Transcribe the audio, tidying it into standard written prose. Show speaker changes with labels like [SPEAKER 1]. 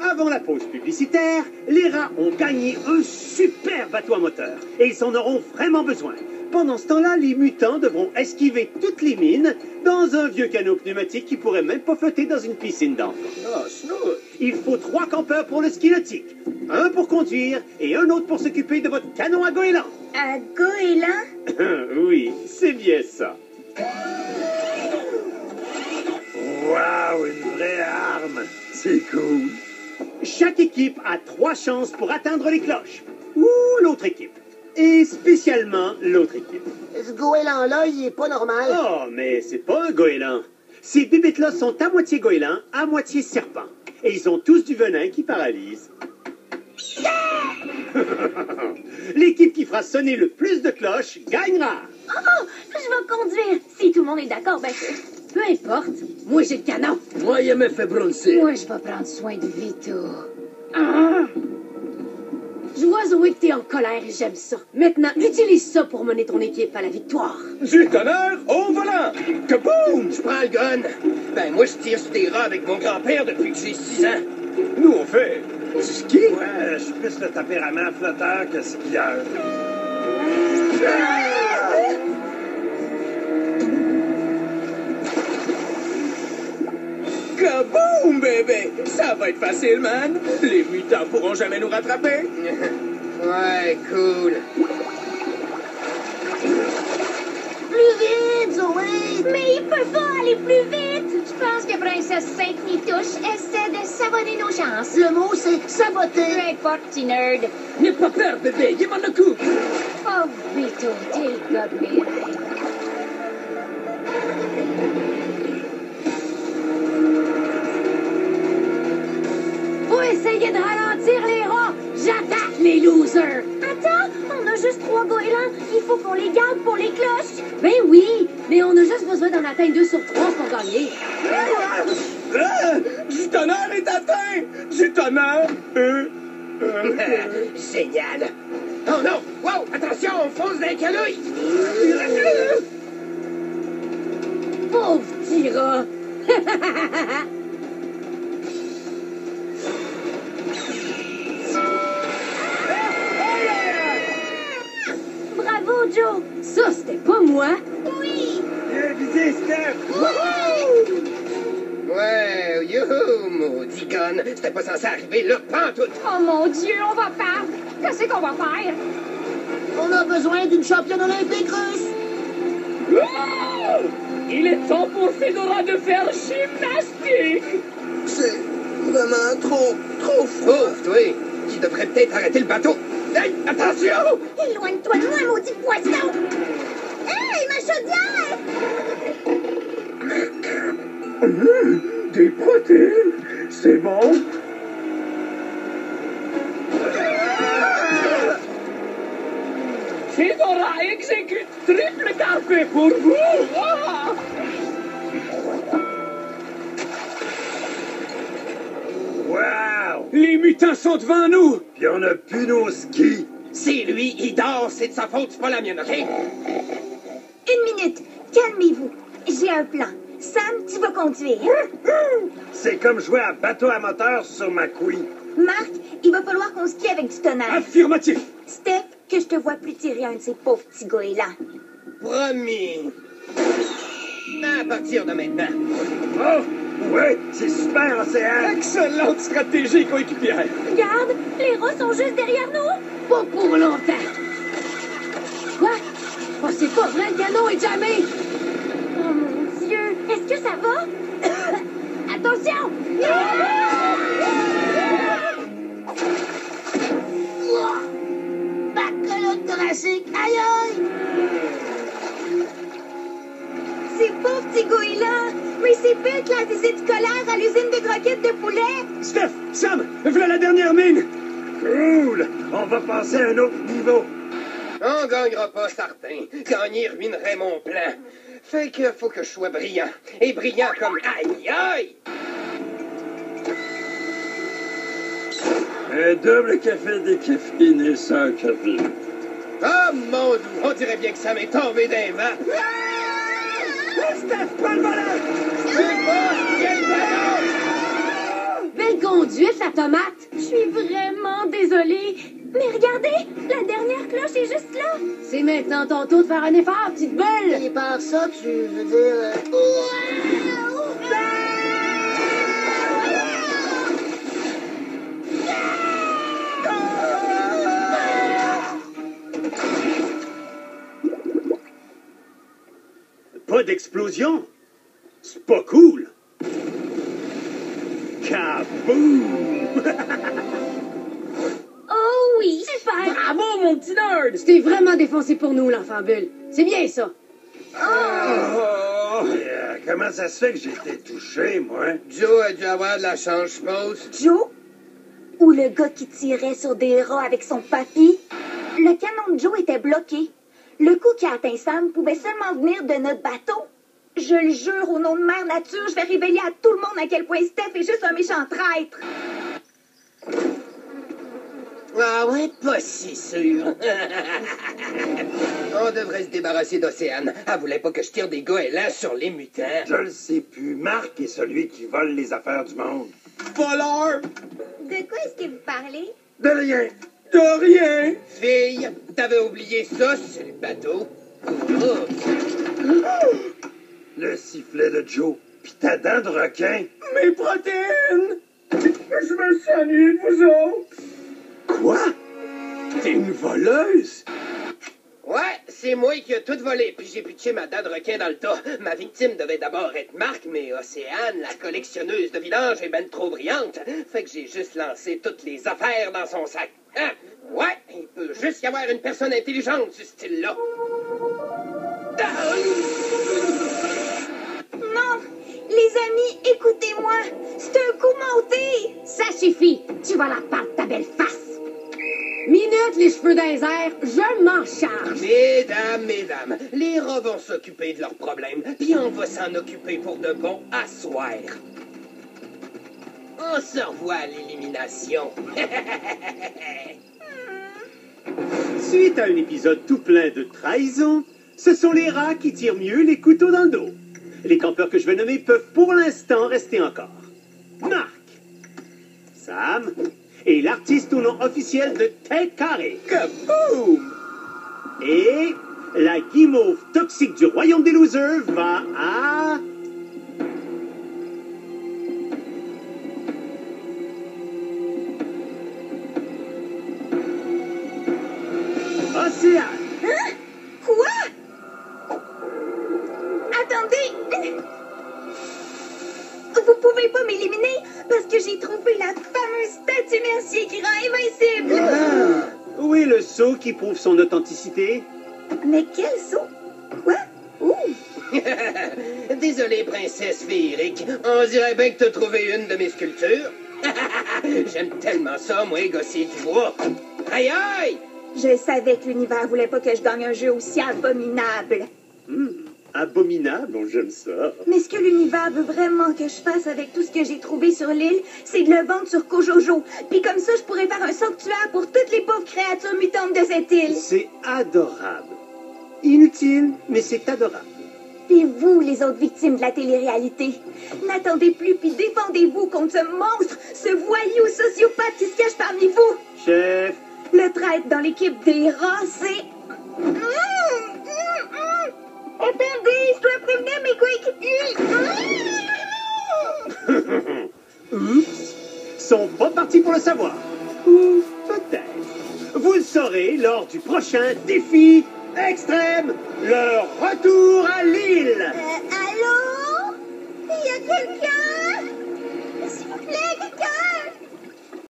[SPEAKER 1] Avant la pause publicitaire, les rats ont gagné un super bateau à moteur. Et ils en auront vraiment besoin. Pendant ce temps-là, les mutants devront esquiver toutes les mines dans un vieux canot pneumatique qui pourrait même pas flotter dans une piscine d'enfants.
[SPEAKER 2] Oh, Snoot!
[SPEAKER 1] Il faut 3 campeurs pour le ski nautique. Un pour conduire et un autre pour s'occuper de votre canon à goéland.
[SPEAKER 3] À goéland?
[SPEAKER 1] Oui, c'est bien ça.
[SPEAKER 2] Wow, une vraie arme! C'est cool!
[SPEAKER 1] Chaque équipe a 3 chances pour atteindre les cloches. Ou l'autre équipe. Et spécialement l'autre équipe.
[SPEAKER 4] Ce goéland-là, il est pas normal.
[SPEAKER 1] Oh, mais c'est pas un goéland. Ces bébites-là sont à moitié goéland, à moitié serpent. Et ils ont tous du venin qui paralyse. L'équipe qui fera sonner le plus de cloches gagnera.
[SPEAKER 3] Oh, je vais conduire. Si tout le monde est d'accord, ben... Peu importe. Moi, j'ai le canon.
[SPEAKER 2] Moi, il me fait bronzer.
[SPEAKER 3] Moi, je vais prendre soin de Vito. Ah! Je vois, Zoé, que t'es en colère et j'aime ça. Maintenant, utilise ça pour mener ton équipe à la victoire.
[SPEAKER 5] Du tonnerre au volant! Kaboum!
[SPEAKER 2] Je prends le gun. Ben, moi, je tire sur des rats avec mon grand-père depuis que j'ai 6 ans.
[SPEAKER 5] Nous, on fait
[SPEAKER 2] Du ski?
[SPEAKER 5] Ouais, je suis plus le tempérament flotteur que skieur. Kaboum, bébé! Ça va être facile, man! Les mutants pourront jamais nous rattraper!
[SPEAKER 2] Ouais, cool.
[SPEAKER 4] Plus vite, Zoé!
[SPEAKER 3] Mais il peut pas aller plus vite! Je pense que Princesse Sainte-Nitouche essaie de savonner nos chances.
[SPEAKER 4] Le mot, c'est
[SPEAKER 3] Peu
[SPEAKER 4] saboter.
[SPEAKER 3] importe, petit nerd.
[SPEAKER 2] N'aie pas peur, bébé. Give le coup.
[SPEAKER 3] Oh, Vito, t'es le gars de mes rêves. Faut essayer de ralentir les rats! J'attaque les losers! Attends, on a juste 3 goélands. Il faut qu'on les garde pour les cloches. Ben oui, mais on a juste besoin d'en atteindre 2 sur 3 pour gagner.
[SPEAKER 5] Du tonnerre est atteint! Du tonnerre!
[SPEAKER 2] Génial. Oh non! Wow! Attention, on fonce dans les canouilles!
[SPEAKER 3] Pauvre petit rat! Bravo, Joe! Ça, c'était pas moi!
[SPEAKER 4] Oui!
[SPEAKER 5] Bien visé, Steph!
[SPEAKER 2] Ouais, youhou, maudit gun. C'était pas censé arriver là, pantoute.
[SPEAKER 3] Oh mon Dieu, on va perdre! Qu'est-ce qu'on va faire?
[SPEAKER 4] On a besoin d'une championne olympique russe.
[SPEAKER 6] Il est temps pour Fedora de faire gymnastique!
[SPEAKER 2] C'est vraiment trop fort, toi. Tu devrais peut-être arrêter le bateau. Hey, attention!
[SPEAKER 3] Éloigne-toi de moi, maudit poisson! Hey, ma chaudière!
[SPEAKER 5] Des protéines! C'est bon!
[SPEAKER 6] Fedora exécute triple carpé pour vous! Ah!
[SPEAKER 5] Wow!
[SPEAKER 1] Les mutants sont devant nous!
[SPEAKER 5] Puis on a plus nos skis!
[SPEAKER 2] C'est lui, il dort, c'est de sa faute, c'est pas la mienne, OK?
[SPEAKER 3] Une minute, calmez-vous. J'ai un plan. Sam, tu vas conduire.
[SPEAKER 5] C'est comme jouer à bateau à moteur sur ma couille.
[SPEAKER 3] Marc, il va falloir qu'on skie avec du tonnerre.
[SPEAKER 1] Affirmatif!
[SPEAKER 3] Steph, que je te vois plus tirer un de ces pauvres petits goélands.
[SPEAKER 2] Promis. À partir de maintenant.
[SPEAKER 5] Oh! Ouais! C'est super, Océan!
[SPEAKER 1] Excellente stratégie, coéquipière!
[SPEAKER 3] Regarde, les rats sont juste derrière nous. Pas pour longtemps. Quoi? Oh, c'est pas vrai, le canon est jamais. Oh mon Dieu, est-ce que ça va? Attention!
[SPEAKER 4] Bacalote thoracique. Aïe aïe!
[SPEAKER 3] Ces pauvres petits goélands! Mais c'est pire que la visite scolaire à l'usine de croquettes de poulet!
[SPEAKER 1] Steph! Sam! Voilà la dernière mine!
[SPEAKER 5] Cool! On va passer à un autre niveau.
[SPEAKER 2] On gagnera pas, certain. Gagner ruinerait mon plan. Fait que faut que je sois brillant. Et brillant comme... Aïe, aïe!
[SPEAKER 5] Un double café décaféiné sans café.
[SPEAKER 2] Oh, mon Dieu! On dirait bien que ça m'est tombé d'un vent.
[SPEAKER 1] Steph, pas le volant!
[SPEAKER 2] C'est pas quel ballon!
[SPEAKER 3] Belle conduite! réduite, la tomate.
[SPEAKER 7] Je suis vraiment désolée. Mais regardez, la dernière cloche est juste là.
[SPEAKER 3] C'est maintenant ton tour de faire un effort, petite bulle.
[SPEAKER 4] Et par ça, tu veux dire...
[SPEAKER 1] Pas d'explosion? C'est pas cool! Kaboom!
[SPEAKER 7] Oh oui.
[SPEAKER 3] Super.
[SPEAKER 6] Bravo, mon petit nerd!
[SPEAKER 3] Tu t'es vraiment défoncé pour nous, l'enfant bulle. C'est bien, ça.
[SPEAKER 8] Comment ça se fait que j'ai été touché, moi?
[SPEAKER 2] Joe a dû avoir de la chance, je suppose.
[SPEAKER 9] Joe? Ou le gars qui tirait sur des rats avec son papy? Le canon de Joe était bloqué. Le coup qui a atteint Sam pouvait seulement venir de notre bateau. Je le jure, au nom de Mère Nature, je vais révéler à tout le monde à quel point Steph est juste un méchant traître.
[SPEAKER 2] Ah ouais, pas si sûr. On devrait se débarrasser d'Océane. Elle voulait pas que je tire des goélands sur les mutants.
[SPEAKER 8] Je le sais plus. Marc est celui qui vole les affaires du monde.
[SPEAKER 5] Voleur!
[SPEAKER 9] De quoi est-ce que vous parlez?
[SPEAKER 8] De rien.
[SPEAKER 5] De rien!
[SPEAKER 2] Fille, t'avais oublié ça sur le bateau? Oh.
[SPEAKER 8] Le sifflet de Joe, pis ta dent de requin.
[SPEAKER 5] Mes protéines! Je me s'ennuie de vous autres!
[SPEAKER 8] Quoi? T'es une voleuse?
[SPEAKER 2] Ouais, c'est moi qui ai tout volé, puis j'ai pitché ma dent de requin dans le tas. Ma victime devait d'abord être Marc, mais Océane, la collectionneuse de vidange, est ben trop brillante. Fait que j'ai juste lancé toutes les affaires dans son sac. Hein? Ouais, il peut juste y avoir une personne intelligente du style-là.
[SPEAKER 9] Non! Les amis, écoutez-moi! C'est un coup monté!
[SPEAKER 3] Ça suffit. Tu vas la perdre, ta belle face. Minute, les cheveux dans les airs, je m'en charge.
[SPEAKER 2] Mesdames, les rats vont s'occuper de leurs problèmes, puis on va s'en occuper pour de bon à soir. On se revoit à l'élimination.
[SPEAKER 1] Suite à un épisode tout plein de trahison, ce sont les rats qui tirent mieux les couteaux dans le dos. Les campeurs que je vais nommer peuvent pour l'instant rester encore. Marc, Sam et l'artiste au nom officiel de Tête Carrée.
[SPEAKER 5] Kaboom!
[SPEAKER 1] Et la guimauve toxique du royaume des losers va à... Océane.
[SPEAKER 9] Hein? Quoi? Attendez! Vous pouvez pas m'éliminer parce que j'ai trouvé la fameuse statue Mercier qui rend invincible!
[SPEAKER 1] Où est le sceau qui prouve son authenticité?
[SPEAKER 9] Mais quel saut? Quoi? Ouh!
[SPEAKER 2] Désolé, princesse féerique. On dirait bien que t'as trouvé une de mes sculptures. J'aime tellement ça, moi, gosser du bois. Aïe, aïe!
[SPEAKER 9] Je savais que l'univers voulait pas que je gagne un jeu aussi abominable.
[SPEAKER 1] Abominable, j'aime ça.
[SPEAKER 9] Mais ce que l'univers veut vraiment que je fasse avec tout ce que j'ai trouvé sur l'île, c'est de le vendre sur Kojojo. Puis comme ça, je pourrais faire un sanctuaire pour toutes les pauvres créatures mutantes de cette île.
[SPEAKER 1] C'est adorable. Inutile, mais c'est adorable.
[SPEAKER 9] Et vous, les autres victimes de la télé-réalité, n'attendez plus puis défendez-vous contre ce monstre, ce voyou sociopathe qui se cache parmi vous.
[SPEAKER 1] Chef.
[SPEAKER 9] Le traître dans l'équipe des rats, c'est... Attendez, je dois prévenir mes coéquipiers.
[SPEAKER 1] Oups. Sont pas partis pour le savoir. Ou peut-être. Vous le saurez lors du prochain défi extrême, le retour à l'île.
[SPEAKER 9] Allô? Il y a quelqu'un?